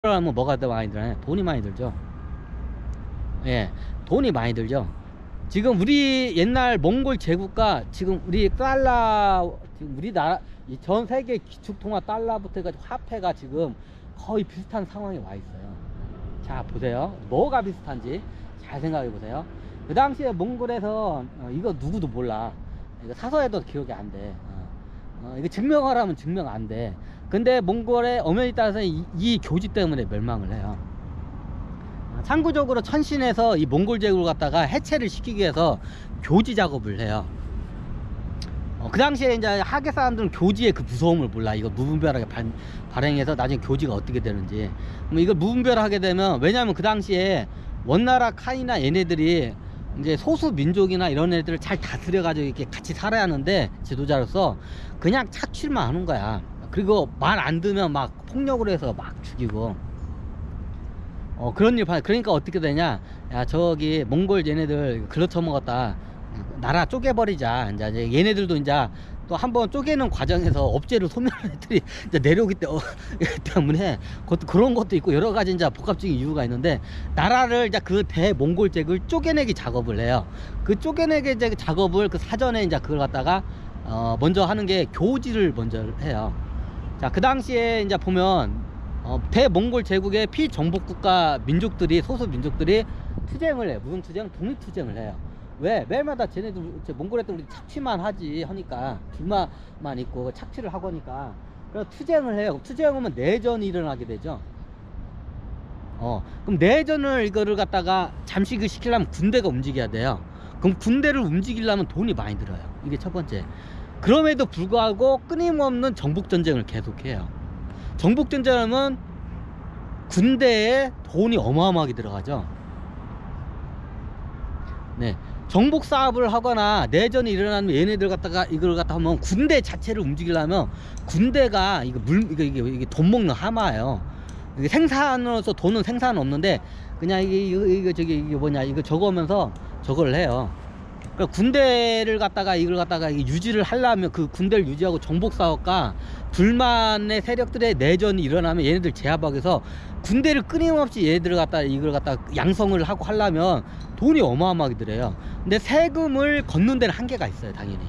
하면 뭐가 더 많이 들어요? 돈이 많이 들죠. 예, 돈이 많이 들죠. 지금 우리 옛날 몽골 제국과 지금 우리 달러, 지금 우리나라 전 세계 기축통화 달러부터 해가지고 화폐가 지금 거의 비슷한 상황에 와 있어요. 자, 보세요. 뭐가 비슷한지 잘 생각해 보세요. 그 당시에 몽골에서 이거 누구도 몰라. 이거 사서에도 기억이 안 돼. 이거 증명하라면 증명 안 돼. 근데 몽골의 엄연히 따라서 이 교지 때문에 멸망을 해요. 참고적으로 천신에서 이 몽골 제국을 갖다가 해체를 시키기 위해서 교지 작업을 해요. 그 당시에 이제 하계 사람들은 교지의 그 무서움을 몰라. 이거 무분별하게 발행해서 나중에 교지가 어떻게 되는지. 그럼 이걸 무분별하게 되면, 왜냐하면 그 당시에 원나라 칸이나 얘네들이 이제 소수 민족이나 이런 애들을 잘 다스려 가지고 이렇게 같이 살아야 하는데, 지도자로서 그냥 착취만 하는 거야. 그리고 말 안 듣면 막 폭력으로 해서 막 죽이고, 그런 일 그러니까 어떻게 되냐, 야 저기 몽골 얘네들 글러쳐먹었다, 나라 쪼개버리자. 이제 얘네들도 이제 또 한번 쪼개는 과정에서 업체를 소멸한 애들이 이제 내려오기 때문에 그런 것도 있고, 여러 가지 이제 복합적인 이유가 있는데, 나라를 이제 그 대몽골제국을 쪼개내기 작업을 해요. 그 쪼개내기 작업을 그 사전에 이제 그걸 갖다가 먼저 하는 게 교지를 먼저 해요. 자, 그 당시에 이제 보면 대몽골 제국의 피정복국가 민족들이, 소수 민족들이 투쟁을 해요. 무슨 투쟁? 독립투쟁을 해요. 왜? 매일마다 쟤네들 몽골 애들 우리 착취만 하니까, 둘만 있고 착취를 하고 하니까, 그래서 투쟁을 해요. 투쟁하면 내전이 일어나게 되죠. 그럼 내전을 이거를 갖다가 잠식을 시키려면 군대가 움직여야 돼요. 그럼 군대를 움직이려면 돈이 많이 들어요. 이게 첫 번째. 그럼에도 불구하고 끊임없는 정복전쟁을 계속해요. 정복전쟁은 군대에 돈이 어마어마하게 들어가죠. 네, 정복 사업을 하거나 내전이 일어나면 얘네들 갖다가 이걸 갖다 하면, 군대 자체를 움직이려면, 군대가 이게 돈 먹는 하마예요. 이게 생산으로서 돈은 생산은 없는데, 그냥 이게 뭐냐, 이거 저거면서 저걸 해요. 그러니까 군대를 갖다가 이걸 갖다가 유지를 하려면, 그 군대를 유지하고 정복 사업과 불만의 세력들의 내전이 일어나면 얘네들 제압하기 위해서 군대를 끊임없이 얘네들을 갖다가 이걸 갖다가 양성을 하고 하려면 돈이 어마어마하게 들어요. 근데 세금을 걷는 데는 한계가 있어요, 당연히.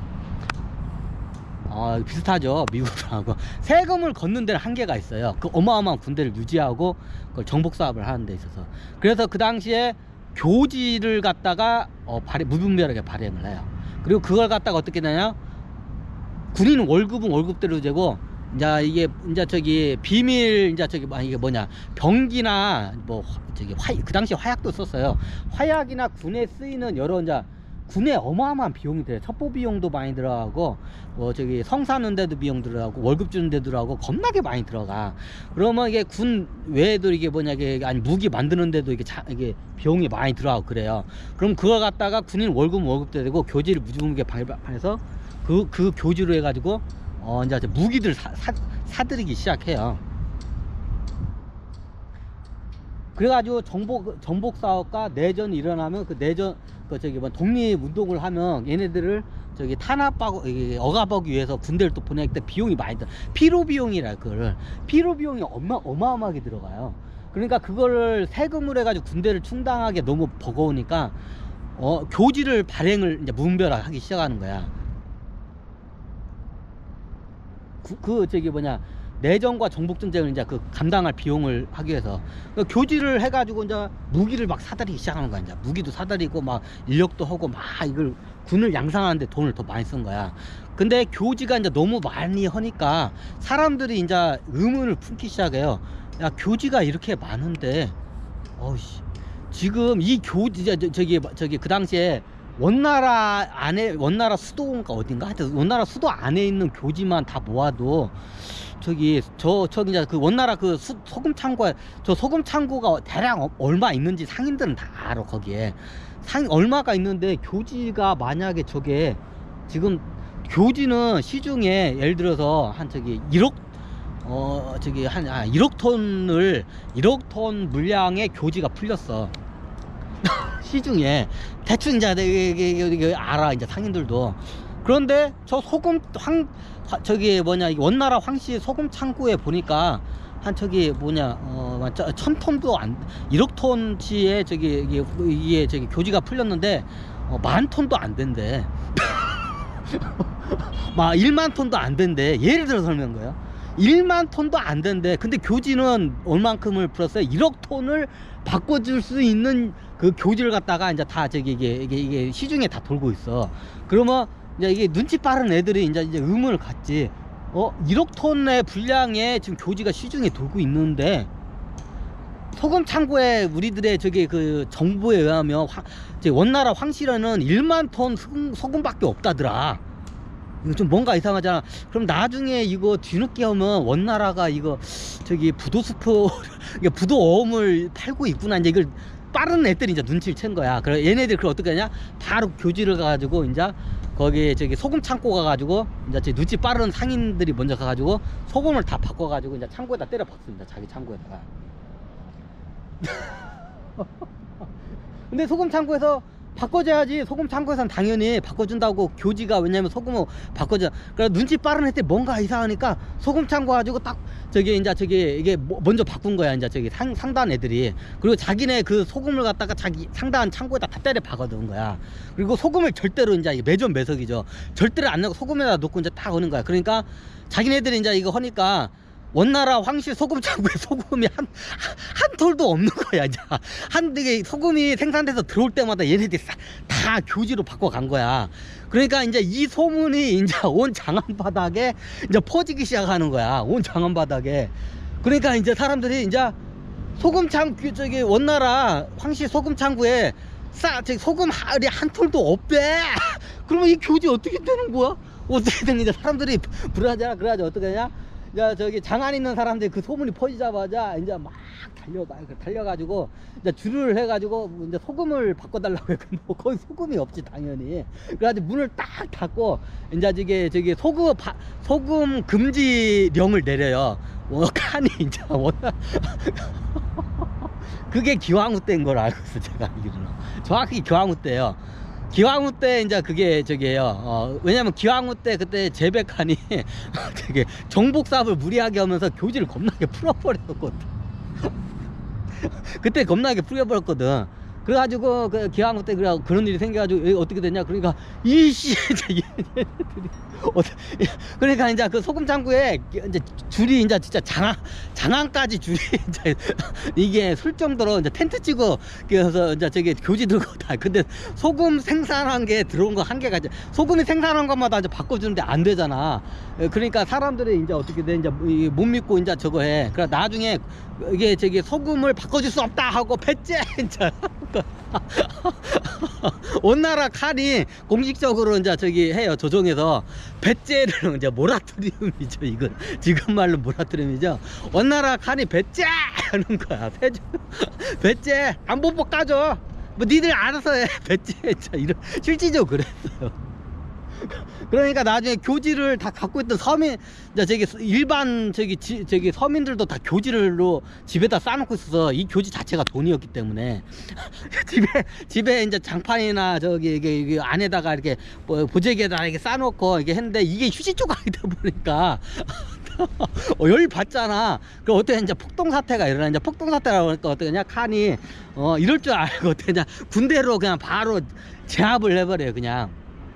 비슷하죠, 미국하고. 세금을 걷는 데는 한계가 있어요. 그 어마어마한 군대를 유지하고 그걸 정복 사업을 하는 데 있어서. 그래서 그 당시에 교지를 갖다가 무분별하게 발행을 해요. 그리고 그걸 갖다가 어떻게 되냐, 군인 월급은 월급대로 되고, 이제 이게 이제 저기 비밀, 이제 저기 이게 뭐냐, 병기나 뭐 저기 그 당시 화약도 썼어요. 화약이나 군에 쓰이는 여러 이제 군에 어마어마한 비용이 들어요. 첩보 비용도 많이 들어가고, 뭐 저기 성사하는 데도 비용 들어가고, 월급 주는 데도 들어가고, 겁나게 많이 들어가. 그러면 이게 군 외에도 이게 뭐냐, 아니 무기 만드는 데도 이게 비용이 많이 들어가고 그래요. 그럼 그걸 갖다가 군인 월급도 되고, 교지를 무지무지하게 발해서 그 교지로 해가지고 이제 무기들 사들이기 시작해요. 그래가지고 정복 사업과 내전이 일어나면, 그 내전 독립 운동을 하면 얘네들을 저기 탄압하고 억압하기 위해서 군대를 또 보내기 때문에 비용이 많이 들어. 피로 비용이라, 그거를 피로 비용이 어마어마하게 들어가요. 그러니까 그거를 세금을 해가지고 군대를 충당하기 너무 버거우니까 교지를 발행을 이제 무분별하게 하기 시작하는 거야. 저기 뭐냐, 내전과 정복전쟁을 이제 그 감당할 비용을 하기 위해서 교지를 해가지고 이제 무기를 막 사들이기 시작하는 거야. 이제 무기도 사들이고 막 인력도 하고 막 이걸 군을 양성하는데 돈을 더 많이 쓴 거야. 근데 교지가 이제 너무 많이 하니까 사람들이 이제 의문을 품기 시작해요. 야, 교지가 이렇게 많은데, 지금 이 교지, 저기 그 당시에 원나라 수도인가 어딘가, 하여튼 원나라 수도 안에 있는 교지만 다 모아도 저기 이제 그 원나라 그 소금 창고가 대략 얼마 있는지 상인들은 다 알아. 거기에 얼마가 있는데, 교지가 만약에 저게 지금 교지는 시중에 예를 들어서 한 저기 1억 한 1억 톤 물량의 교지가 풀렸어. 시중에 대충 이제 이게 알아, 이제 상인들도. 그런데 저 저기 뭐냐, 원나라 황씨 소금 창고에 보니까 한 저기 뭐냐 1000톤도 안 1억 톤치의 저기 이게 저기 교지가 풀렸는데 10,000톤도 안 된대. 막 1만 톤도 안 된대. 예를 들어 설명한 거예요. 1만 톤도 안 된대. 근데 교지는 얼만큼을 풀었어요? 1억 톤을 바꿔줄 수 있는 그 교지를 갖다가 이제 다 저기 이게 시중에 다 돌고 있어. 그러면 이제 이게 눈치 빠른 애들이 이제 의문을 갖지. 1억 톤의 분량의 지금 교지가 시중에 돌고 있는데 소금 창고에 우리들의 저기 그 정보에 의하면 원나라 황실에는 1만 톤 소금밖에 없다더라. 이거 좀 뭔가 이상하잖아. 그럼 나중에 이거 뒤늦게 하면 원나라가 이거 저기 부도수포 부도어음을 팔고 있구나. 이제 이걸 빠른 애들이 이제 눈치를 챈 거야. 그래 얘네들 그걸 어떻게 하냐? 바로 교지를 가가지고 이제 거기 저기 소금 창고 가가지고 이제 눈치 빠른 상인들이 먼저 가가지고 소금을 다 바꿔가지고 이제 창고에다 때려 박습니다. 자기 창고에다가. 근데 소금 창고에서 바꿔줘야지. 소금 창고에서는 당연히 바꿔준다고 교지가. 왜냐면 소금을 바꿔줘. 그래 눈치 빠른 애들 뭔가 이상하니까 소금 창고 가지고 딱 저기 이제 저기 이게 먼저 바꾼 거야. 이제 저기 상단 애들이. 그리고 자기네 그 소금을 갖다가 자기 상단 창고에다 다 때려 박아둔 거야. 그리고 소금을 절대로 이제 매점매석이죠. 절대로 안 넣고 소금에다 놓고 이제 딱 오는 거야. 그러니까 자기네들이 이제 이거 하니까 원나라 황실 소금 창고에 소금이 한 톨도 없는 거야. 이제 되게 소금이 생산돼서 들어올 때마다 얘네들이 다 교지로 바꿔 간 거야. 그러니까 이제 이 소문이 이제 온 장안 바닥에 이제 퍼지기 시작하는 거야. 온 장안 바닥에. 그러니까 이제 사람들이 이제 소금 창고 저기 원나라 황실 소금 창고에 저기 소금 한 톨도 없대. 그러면 이 교지 어떻게 되는 거야? 어떻게 되는 거야? 사람들이 불안하잖아. 그래가지고 어떻게 하냐? 저기 장안 있는 사람들이 그 소문이 퍼지자마자 이제 막 달려가지고 이제 줄을 해가지고 이제 소금을 바꿔달라고 해. 뭐 거기 소금이 없지 당연히. 그래가지고 문을 딱 닫고 이제 저기 소금 금지령을 내려요. 칸이 이제 그게 기왕후 때인 걸 알고 있어. 제가 알기로는 정확히 기왕후 때예요. 기왕후 때 이제 그게 저기에요. 왜냐면 기왕후 때 그때 재백한이 되게 정복사업을 무리하게 하면서 교지를 겁나게 풀어버렸거든. 그때 겁나게 풀어버렸거든. 그래가지고 그 기왕후 때 그런 일이 생겨가지고 어떻게 됐냐? 그러니까 이씨 얘네들이 그러니까 이제 그 소금 창고에 이제 줄이 이제 진짜 장안까지 줄이 이제 이게 설 정도로 이제 텐트 치고 그래서 이제 저기 교지 들고 다. 근데 소금 생산한 게 들어온 거 한계가 이제 소금이 생산한 것마다 이제 바꿔주는데 안 되잖아. 그러니까 사람들이 이제 어떻게 돼 이제 못 믿고 이제 저거 해. 그래 나중에 이게 저기 소금을 바꿔줄 수 없다 하고 배째 이제 원나라 칸이 공식적으로 이제 저기 해요. 조정해서 배째를 이제 모라토리움이죠. 이건 지금 말로 모라토리움이죠. 원나라 칸이 배째 하는 거야. 배째 안보복 까줘. 뭐 니들 알아서 해. 배째 이런 실질적으로 그랬어요. 그러니까 나중에 교지를 다 갖고 있던 서민, 저기 일반 저기 서민들도 다 교지를로 집에다 쌓아놓고 있어서 이 교지 자체가 돈이었기 때문에 집에 이제 장판이나 저기 이게 안에다가 이렇게 보재기에다 이렇게 쌓아놓고 이게 했는데 이게 휴지 조각이다 보니까 열 받잖아. 그럼 어떻게 이제 폭동 사태가 일어나. 이제 폭동 사태라고 하니까 어떻게 그냥 칸이 이럴 줄 알고 어떻게 그냥 군대로 그냥 바로 제압을 해버려요. 그냥.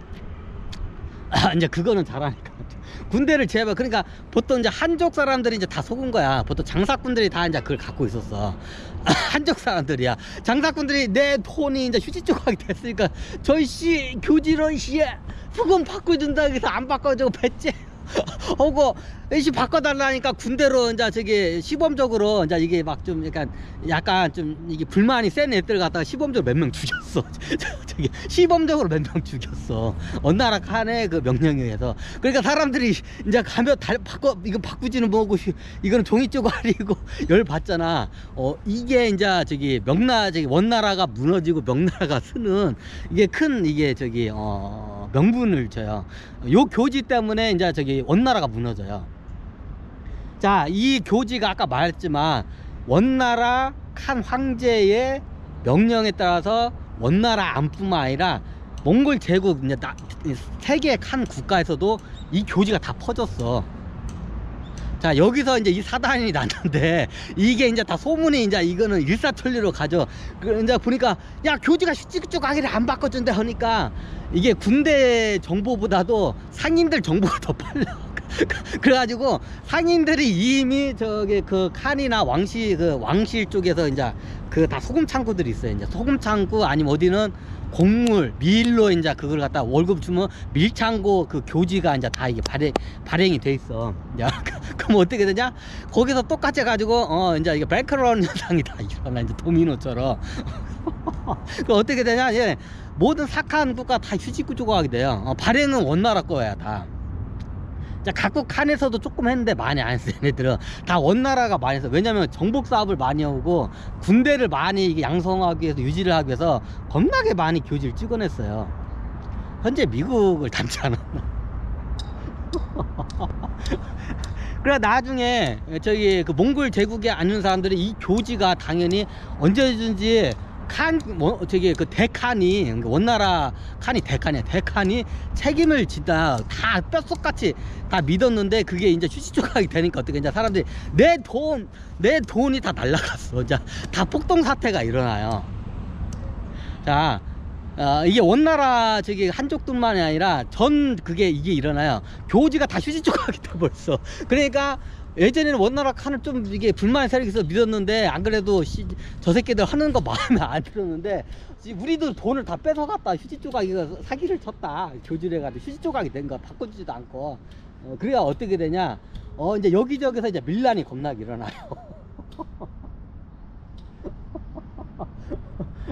이제 그거는 잘하니까 군대를 제압해. 그러니까 보통 이제 한족 사람들이 이제 다 속은 거야. 보통 장사꾼들이 다 이제 그걸 갖고 있었어. 한족 사람들이야. 장사꾼들이 내 돈이 이제 휴지 조각이 됐으니까 저희 씨 교지로 씨 수금 바꿔준다 해서 안 바꿔주고 배째 하고 씨 바꿔달라니까 군대로 이제 저기 시범적으로 이제 이게 막 좀 약간 좀 이게 불만이 센 애들 갖다가 시범적으로 몇 명 죽였어. 저기 시범적으로 몇 명 죽였어. 원나라 칸의 그 명령에 의해서. 그러니까 사람들이 이제 가면 이거 바꾸지는 뭐고 이거는 종이 쪼가리고 열 받잖아. 이게 이제 저기 원나라가 무너지고 명나라가 서는 이게 큰 이게 저기 명분을 줘요. 요 교지 때문에 이제 저기 원나라가 무너져요. 자, 이 교지가 아까 말했지만 원나라 칸 황제의 명령에 따라서 원나라 안뿐만 아니라 몽골 제국 세계 칸 국가에서도 이 교지가 다 퍼졌어. 자, 여기서 이제 이 사단이 났는데, 이게 이제 다 소문이 이제 이거는 일사천리로 가죠. 이제 보니까, 야, 교지가 휴지조각이를 안 바꿔준다 하니까, 이게 군대 정보보다도 상인들 정보가 더 빨라. 그래가지고 상인들이 이미 저기 그 칸이나 왕실 쪽에서 이제 그 다 소금 창구들이 있어요. 이제 소금 창구 아니면 어디는 곡물 밀로 이제 그걸 갖다 월급 주면 밀창고 그 교지가 이제 다 이게 발행이 돼 있어. 야, 그럼 어떻게 되냐? 거기서 똑같이 해가지고 이제 이게 뱅크런 현상이 다 일어나. 이제 도미노처럼. 그 어떻게 되냐? 예, 모든 사칸 국가 다 휴지구 조각이 돼요. 발행은 원나라 거야 다. 자, 각국 칸에서도 조금 했는데 많이 안 했어요. 얘네들은 다 원나라가 많이 했어. 왜냐면 정복 사업을 많이 하고 군대를 많이 이게 양성하기 위해서 유지를 하기 위해서 겁나게 많이 교지를 찍어냈어요. 현재 미국을 닮지 않았나. 그래 나중에 저기 그 몽골 제국에 앉는 사람들이 이 교지가 당연히 언제든지 저기 그 대칸이 원나라 칸이 대칸이야. 대칸이 책임을 지다 다 뼛속같이 다 믿었는데 그게 이제 휴지조각이 되니까 어떻게 이제 사람들이 내 돈이 다 날라갔어. 자, 다 폭동 사태가 일어나요. 자, 이게 원나라 저기 한족들만이 아니라 그게 이게 일어나요. 교지가 다 휴지조각이 돼 벌써. 그러니까 예전에는 원나라 칸을 좀 이게 불만의 세력이 있어 믿었는데 안 그래도 저 새끼들 하는 거 마음에 안 들었는데 우리도 돈을 다 뺏어갔다. 휴지조각이가 사기를 쳤다. 교지를 해가지고 휴지조각이 된 거 바꿔주지도 않고. 그래야 어떻게 되냐? 이제 여기저기서 이제 밀란이 겁나게 일어나요.